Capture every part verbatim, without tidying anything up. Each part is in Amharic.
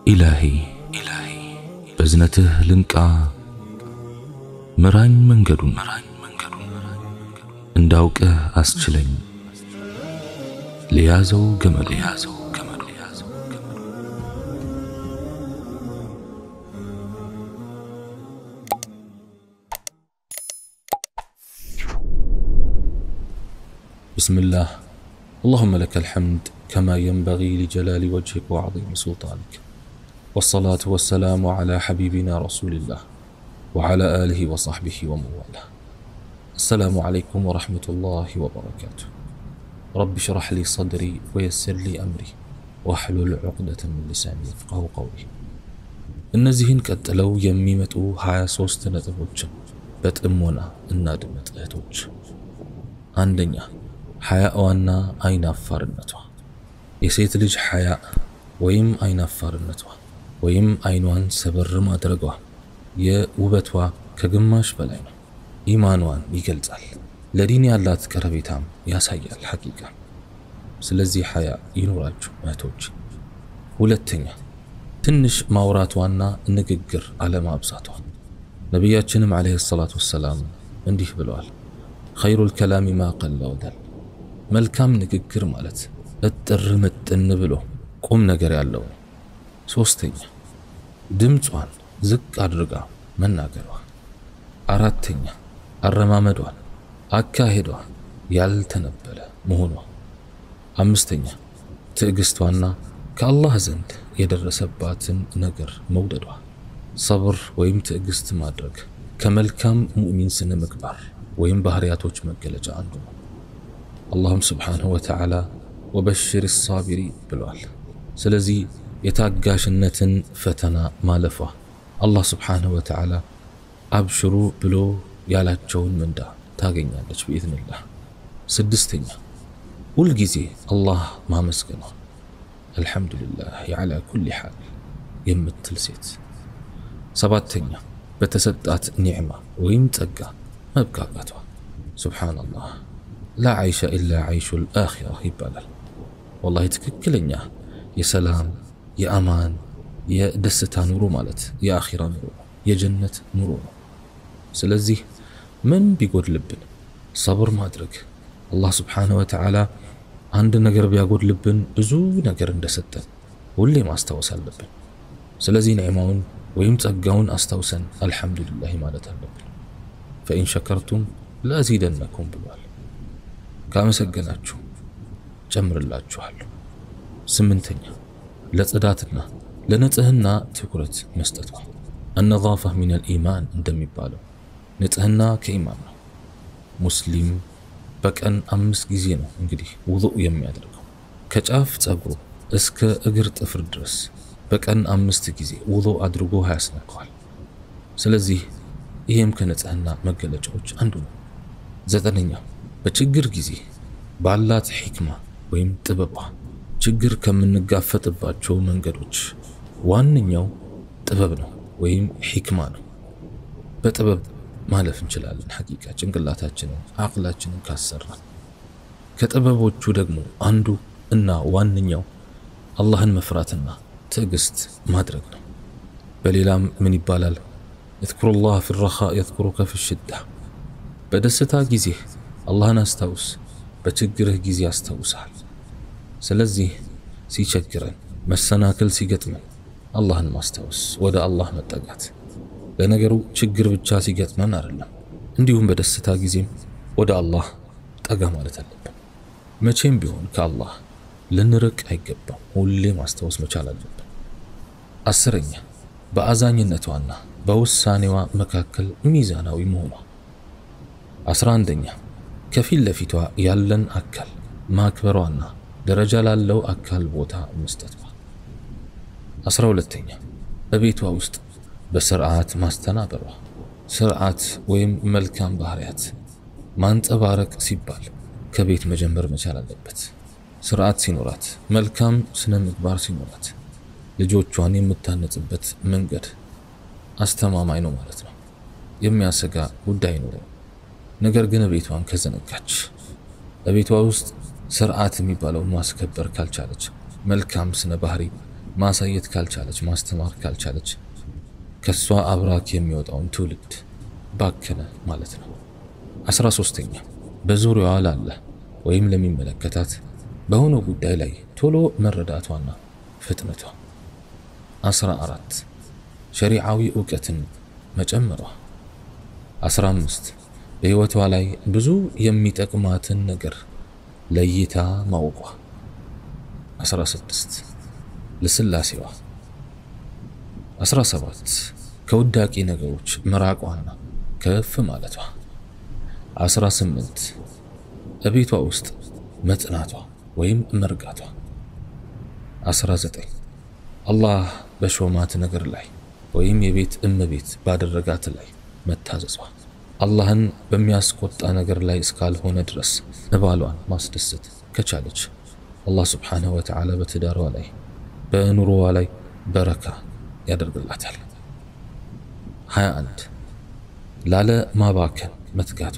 إلهي إلهي بزنته لنكا مران منجدون انداوك أسجلين ليازو جمل ليازو جمل ليازو بسم الله. اللهم لك الحمد كما ينبغي لجلال وجهك وعظيم سلطانك، والصلاة والسلام على حبيبنا رسول الله وعلى آله وصحبه ومن والاه. السلام عليكم ورحمة الله وبركاته. رب اشرح لي صدري ويسر لي أمري واحلل عقدة من لساني يفقهوا قولي. እነዚህን ቀጥለው የሚመጡ ሃያ ሶስት ነጥቦችን በጥሞና እናድምጥ እህቶች። አንደኛ፣ ሐያዋና አይናፋርነቷ። የሴት ልጅ ሐያ ወይም አይናፋርነቷ ወይም አይኗን ሰበር ማድረጓ የውበቷ ከግማሽ በላይ ነው። ኢማኗን ይገልጻል፣ ለዲን ያላት ቀረቤታም ያሳያል ሐቂቃ። ስለዚህ ሐያ ይኖራችሁ እህቶች። ሁለተኛ፣ ትንሽ ማውራቷና ንግግር አለማብዛቷ። ነቢያችንም አለይሂ ሰላቱ ወሰላም እንዲህ ብለዋል፣ ኸይሩል ከላሚ ማ ቀለ ወደል። መልካም ንግግር ማለት እጥር ምጥን ብሎ ቁም ነገር ያለው። ሶስተኛ፣ ድምጿን ዝቅ አድርጋ መናገሯ። አራተኛ፣ አረማመዷን አካሄዷ ያልተነበለ መሆኗ። አምስተኛ፣ ትዕግስቷና ከአላህ ዘንድ የደረሰባትን ነገር መውደዷ። ሰብር ወይም ትዕግስት ማድረግ ከመልካም ሙእሚን ስነ ምግባር ወይም ባህሪያቶች መገለጫ አንዱ ነው። አላህም ስብሓንሁ ወተዓላ ወበሽር ሳቢሪ ብሏል። ስለዚህ የታጋሽነትን ፈተና ማለፏ አላህ ስብሓንሁ ወተዓላ አብሽሩ ብሎ ያላቸውን ምንዳ ታገኛለች ብኢዝኒላህ። ስድስተኛ፣ ሁልጊዜ አላህ ማመስገኗ፣ አልሐምዱሊላህ ዐላ ኩሊ ሓል የምትል ሴት። ሰባተኛ፣ በተሰጣት ኒዕማ ወይም ጸጋ መብቃቃቷ። ሱብሓነላህ ላ ዓይሸ ኢላ ዓይሹል አኺራ ይባላል። ወላሂ ትክክለኛ የሰላም የአማን የደስታ ኑሮ ማለት የአኺራ ኑሮ የጀነት ኑሮ ነው። ስለዚህ ምን ቢጎድልብን ሰብር ማድረግ፣ አላህ ስብሓንሁ ወተዓላ አንድ ነገር ቢያጎድልብን ብዙ ነገር እንደሰጠን ሁሌ ማስታወስ አለብን። ስለዚህ ኒዕማውን ወይም ጸጋውን አስታውሰን አልሐምዱሊላህ ማለት አለብን። ፈኢን ሸከርቱም ለአዚደነኩም ብሏል። ካመሰገናችሁ ጨምርላችኋለሁ። ስምንተኛ፣ ለጽዳትና ለንጽህና ትኩረት መስጠቷ። አነዛፋ ሚነል ኢማን እንደሚባለው ንጽህና ከኢማን ነው። ሙስሊም በቀን አምስት ጊዜ ነው እንግዲህ ውዱእ የሚያደርገው። ከጫፍ ጸጉሩ እስከ እግር ጥፍር ድረስ በቀን አምስት ጊዜ ውዱእ አድርጎ ያስነካዋል። ስለዚህ ይሄም ከንጽህና መገለጫዎች አንዱ ነው። ዘጠነኛ፣ በችግር ጊዜ ባላት ሒክማ ወይም ጥበቧ ችግር ከምንጋፈጥባቸው መንገዶች ዋነኛው ጥበብ ነው ወይም ሒክማ ነው። በጥበብ ማለፍ እንችላለን ሐቂቃ ጭንቅላታችንን አቅላችንን ካሰራን። ከጥበቦቹ ደግሞ አንዱ እና ዋነኛው አላህን መፍራትና ትዕግስት ማድረግ ነው። በሌላም ምን ይባላል? እዝኩሩላህ ፊረኻ የዝኩሩከ ፊሽዳ። በደስታ ጊዜ አላህን አስታውስ፣ በችግርህ ጊዜ ያስታውሳል። ስለዚህ ሲቸግረን መሰናክል ሲገጥመን አላህን ማስታወስ፣ ወደ አላህ መጠጋት። ለነገሩ ችግር ብቻ ሲገጥመን አይደለም፣ እንዲሁም በደስታ ጊዜም ወደ አላህ ጠጋ ማለት አለብን። መቼም ቢሆን ከአላህ ልንርቅ አይገባም፣ ሁሌ ማስታወስ መቻል አለብን። አስረኛ፣ በአዛኝነቷና በውሳኔዋ መካከል ሚዛናዊ መሆኗ። አስራ አንደኛ፣ ከፊት ለፊቷ ያለን አካል ማክበሯና ደረጃ ላለው አካል ቦታ መስጠቷ። አስራ ሁለተኛ፣ በቤቷ ውስጥ በስርዓት ማስተናበሯ። ስርዓት ወይም መልካም ባህሪያት ማንጸባረቅ ሲባል ከቤት መጀመር መቻል አለበት። ስርዓት ሲኖራት፣ መልካም ስነ ምግባር ሲኖራት ልጆቿን የምታነጽበት መንገድ አስተማማኝ ነው ማለት ነው። የሚያሰጋ ጉዳይ ነው። ነገር ግን ቤቷን ከዘነጋች፣ በቤቷ ውስጥ ስርዓት የሚባለው ማስከበር ካልቻለች፣ መልካም ስነ ባህሪ ማሳየት ካልቻለች ማስተማር ካልቻለች ከሷ አብራክ የሚወጣውን ትውልድ ባከነ ማለት ነው። አስራ ሶስተኛ በዙሪያዋ ላለ ወይም ለሚመለከታት በሆነ ጉዳይ ላይ ቶሎ መረዳቷና ፍጥነቷ። አስራ አራት ሸሪዓዊ ዕውቀትን መጨመሯ። አስራ አምስት በሕይወቷ ላይ ብዙ የሚጠቅማትን ነገር ለይታ ማወቋ። አስራ ስድስት ለስላሴዋ። አስራ ሰባት ከውዳቂ ነገሮች መራቋና ከፍ ማለቷ። አስራ ስምንት እቤቷ ውስጥ መጽናቷ ወይም መርጋቷ። አስራ ዘጠኝ አላህ በሾማት ነገር ላይ ወይም የቤት እመቤት ባደረጋት ላይ መታዘዟ። አላህን በሚያስቆጣ ነገር ላይ እስካልሆነ ድረስ ባሏን ማስደሰት ከቻለች አላህ ስብሓነሁ ወተዓላ በትዳሯ ላይ በኑሮዋ ላይ በረካ ያደርግላታል። ሃያ አንድ ላለ ማባከን መትጋቷ።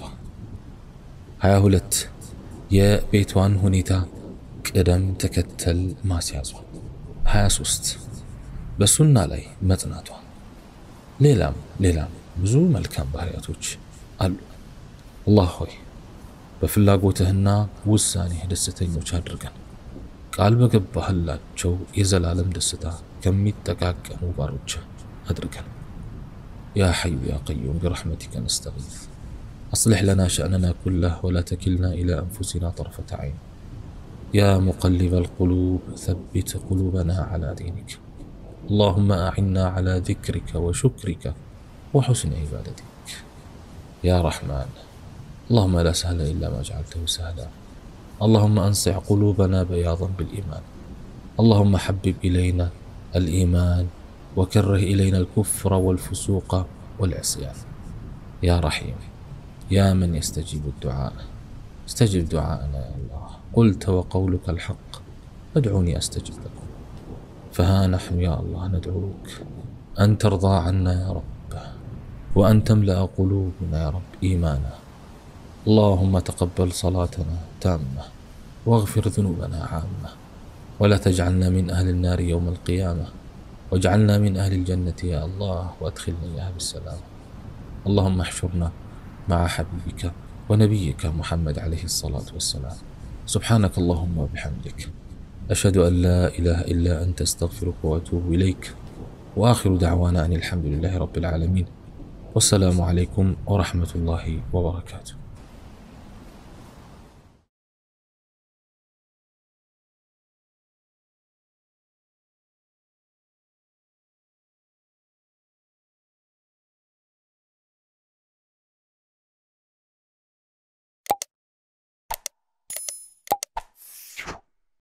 ሃያ ሁለት የቤቷን ሁኔታ ቅደም ተከተል ማስያዟ። ሃያ ሶስት በሱና ላይ መጽናቷ። ሌላም ሌላም ብዙ መልካም ባህሪያቶች አሉ። አላህ ሆይ በፍላጎትህና ውሳኔህ ደስተኞች አድርገን ቃል በገባህላቸው የዘላለም ደስታ ከሚጠቃቀሙ ባሮች አድርገን። يا حي يا قيوم برحمتك نستغيث أصلح لنا شأننا كله ولا تكلنا إلى أنفسنا طرفة عين. يا مقلب القلوب ثبت قلوبنا على دينك. اللهم أعنا على ذكرك وشكرك وحسن عبادتك. يا رحمن اللهم لا سهل إلا ما جعلته سهلا. اللهم أنصع قلوبنا بياضا بالإيمان. اللهم حبب إلينا الإيمان وكره إلينا الكفر والفسوق والعصيان. يا رحيم يا من يستجيب الدعاء استجب دعاءنا يا الله. قلت وقولك الحق ادعوني أستجب لكم. فها نحن يا الله ندعوك أن ترضى عنا يا رب وأن تملأ قلوبنا يا رب إيمانا. اللهم تقبل صلاتنا تامة واغفر ذنوبنا عامة ولا تجعلنا من أهل النار يوم القيامة واجعلنا من أهل الجنة يا الله وأدخلنا إياها بالسلام. اللهم احشرنا مع حبيبك ونبيك محمد عليه الصلاة والسلام. سبحانك اللهم وبحمدك أشهد أن لا إله إلا أنت استغفرك وأتوب إليك وآخر دعوانا أن الحمد لله رب العالمين والسلام عليكم ورحمة الله وبركاته.